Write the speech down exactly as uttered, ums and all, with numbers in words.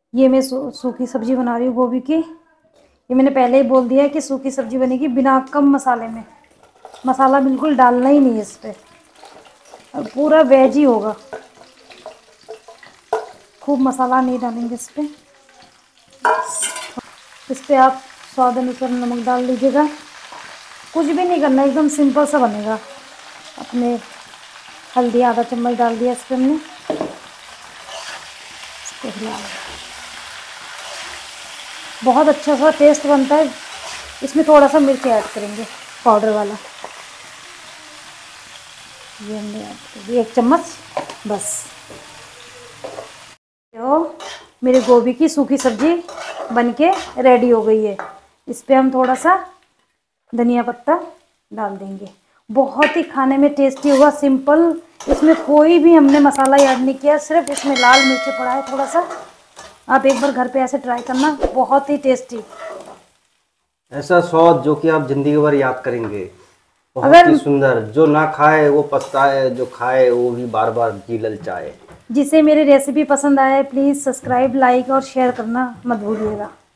ये मैं सू, सूखी सब्जी बना रही हूँ गोभी की। ये मैंने पहले ही बोल दिया है कि सूखी सब्जी बनेगी बिना कम मसाले में। मसाला बिल्कुल डालना ही नहीं है इस पर, और पूरा वेज ही होगा। खूब मसाला नहीं डालेंगे इस पर। इस पर आप स्वाद अनुसार नमक डाल लीजिएगा। कुछ भी नहीं करना, एकदम सिंपल सा बनेगा। अपने हल्दी आधा चम्मच डाल दिया इस पर हमने। इसको हिला लें। बहुत अच्छा सा टेस्ट बनता है। इसमें थोड़ा सा मिर्च ऐड करेंगे, पाउडर वाला। ये हमने ऐड कर दिया एक चम्मच बस। तो मेरी गोभी की सूखी सब्जी बनके रेडी हो गई है। इस पे हम थोड़ा सा धनिया पत्ता डाल देंगे। बहुत ही खाने में टेस्टी होगा, सिंपल। इसमें कोई भी हमने मसाला ऐड नहीं किया, सिर्फ इसमें लाल मिर्च पड़ा है थोड़ा सा। आप एक बार घर पे ऐसे ट्राई करना, बहुत ही टेस्टी। ऐसा स्वाद जो कि आप जिंदगी भर याद करेंगे। बहुत अगर ही सुंदर। जो ना खाए वो पछताए, जो खाए वो भी बार बार जी ललचाए। जिसे मेरी रेसिपी पसंद आए प्लीज़ सब्सक्राइब, लाइक और शेयर करना मत भूलिएगा।